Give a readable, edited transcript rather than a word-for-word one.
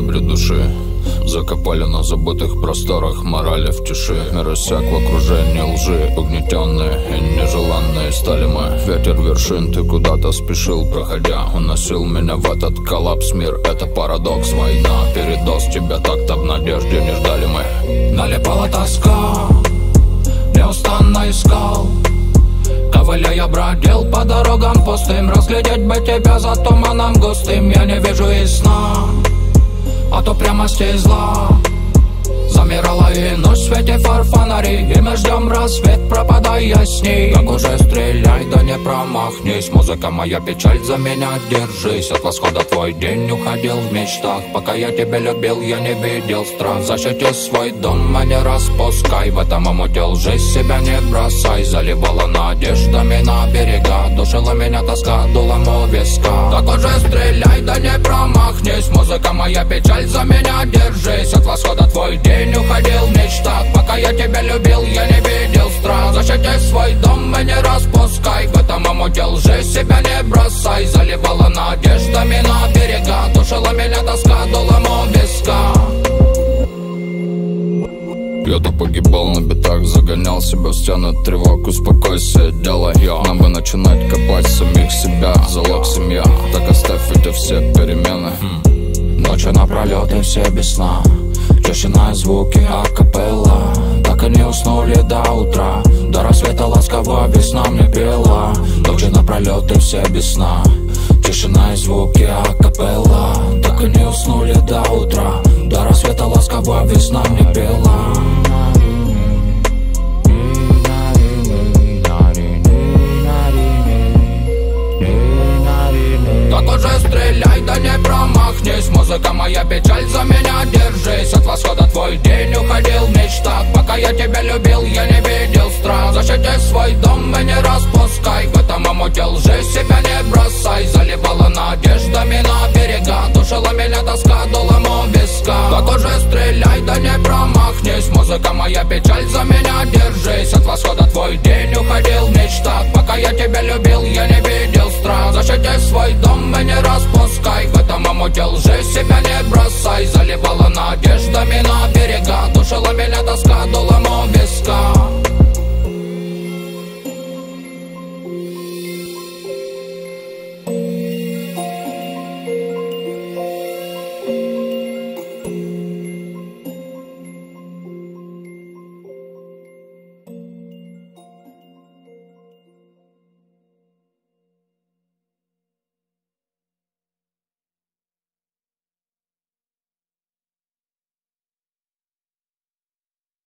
дебри души. Закопали на забытых просторах морали в тиши. Мир иссяк в окружении лжи. Угнетенные и нежеланные стали мы. Ветер вершин, ты куда-то спешил, проходя. Уносил меня в этот коллапс. Мир — это парадокс, война, передоз. Тебя так-то в надежде не ждали мы. Налипала тоска, неустанно искал. Ковыляя бродил по дорогам пустым. Разглядеть бы тебя за туманом густым. Я не вижу и сна от упрямости и зла. Замирала и ночь в свете фар фонари, и мы ждем рассвет, пропадая с ней. Как уже стреляй, да не промахнись. Музыка моя, печаль, за меня держись. От восхода твой день уходил в мечтах. Пока я тебя любил, я не видел страх. Защити свой дом, а не распускай. В этом омуте лжи себя не бросай. Заливала надеждами на берега. Душила меня тоска, дулом у виска. Так уже стреляй, да не промахнись. Музыка моя, печаль, за меня держись. От восхода твой день уходил в мечтах. Пока я тебя любил, я не видел страх. Защити свой дом и не распускай. В этом омуте лжи себя не бросай. Заливала надеждами на берега. Душила меня тоска, дулом у виска. Я-то погибал на битах, загонял себя в стены тревог. Успокойся, дело я. Нам бы начинать копать самих себя. Залог семья, так оставь эти все перемены. Ночи напролет и все без сна. Тишина и звуки акапелла. Так и не уснули до утра. До рассвета ласково весна мне пела. Ночи напролет и все без сна. Тишина и звуки акапелла. Так и не уснули до утра. До рассвета ласково весна мне пела. Так уже стреляй, да не промахнись. Музыка моя, печаль, за меня держись. От восхода твой день уходил в мечтах. Пока я тебя любил, я не видел страх. Защити свой дом и не распускай. В этом омуте лжи себя не бросай. Заливала надеждами на берега. Душила меня тоска, дулом у виска. Так уже стреляй, да не промахнись. Музыка моя, печаль, за меня держись. От восхода твой день уходил в мечтах. Пока я тебя любил, я не видел страх. Защити свой дом и не распускай. В этом омуте лжи себя не бросай. Заливала надеждами на берега. Душила меня тоска, дулом